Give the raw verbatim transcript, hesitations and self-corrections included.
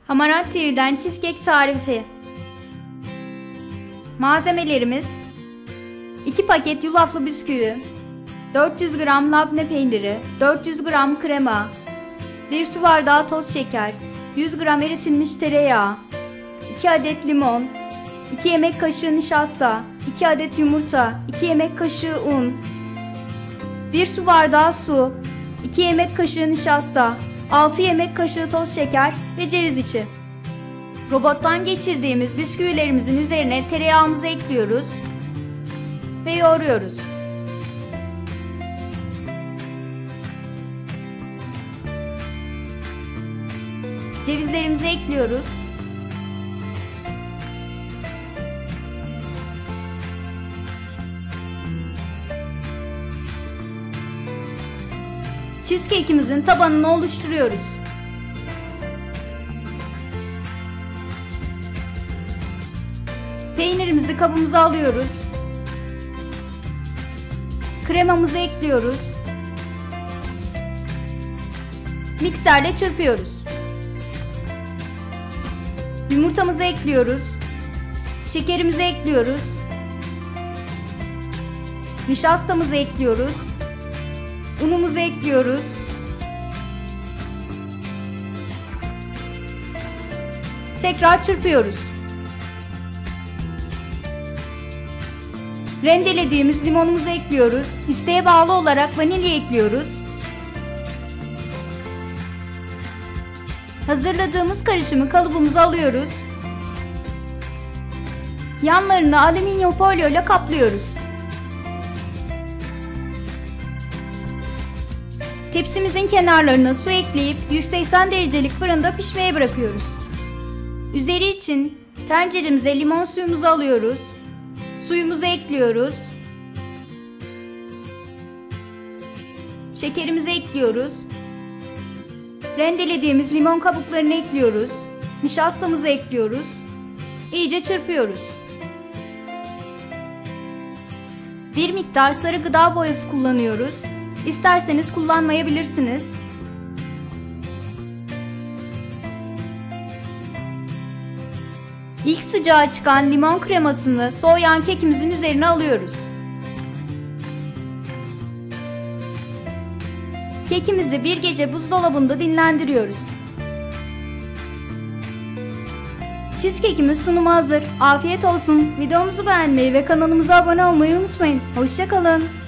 Hamarat T V'den cheesecake tarifi. Malzemelerimiz: iki paket yulaflı bisküvi, dört yüz gram labne peyniri, dört yüz gram krema, bir su bardağı toz şeker, yüz gram eritilmiş tereyağı, iki adet limon, iki yemek kaşığı nişasta, iki adet yumurta, iki yemek kaşığı un, bir su bardağı su, iki yemek kaşığı nişasta, altı yemek kaşığı toz şeker ve ceviz içi. Robottan geçirdiğimiz bisküvilerimizin üzerine tereyağımızı ekliyoruz ve yoğuruyoruz. Cevizlerimizi ekliyoruz. Cheesecake'imizin tabanını oluşturuyoruz. Peynirimizi kabımıza alıyoruz. Kremamızı ekliyoruz. Mikserle çırpıyoruz. Yumurtamızı ekliyoruz. Şekerimizi ekliyoruz. Nişastamızı ekliyoruz. Unumuzu ekliyoruz. Tekrar çırpıyoruz. Rendelediğimiz limonumuzu ekliyoruz. İsteğe bağlı olarak vanilya ekliyoruz. Hazırladığımız karışımı kalıbımıza alıyoruz. Yanlarını alüminyum folyo ile kaplıyoruz. Tepsimizin kenarlarına su ekleyip yüz seksen derecelik fırında pişmeye bırakıyoruz. Üzeri için tenceremize limon suyumuzu alıyoruz. Suyumuzu ekliyoruz. Şekerimizi ekliyoruz. Rendelediğimiz limon kabuklarını ekliyoruz. Nişastamızı ekliyoruz. İyice çırpıyoruz. Bir miktar sarı gıda boyası kullanıyoruz. İsterseniz kullanmayabilirsiniz. İlk sıcağı çıkan limon kremasını soğuyan kekimizin üzerine alıyoruz. Kekimizi bir gece buzdolabında dinlendiriyoruz. Cheesecake'imiz sunuma hazır. Afiyet olsun. Videomuzu beğenmeyi ve kanalımıza abone olmayı unutmayın. Hoşça kalın.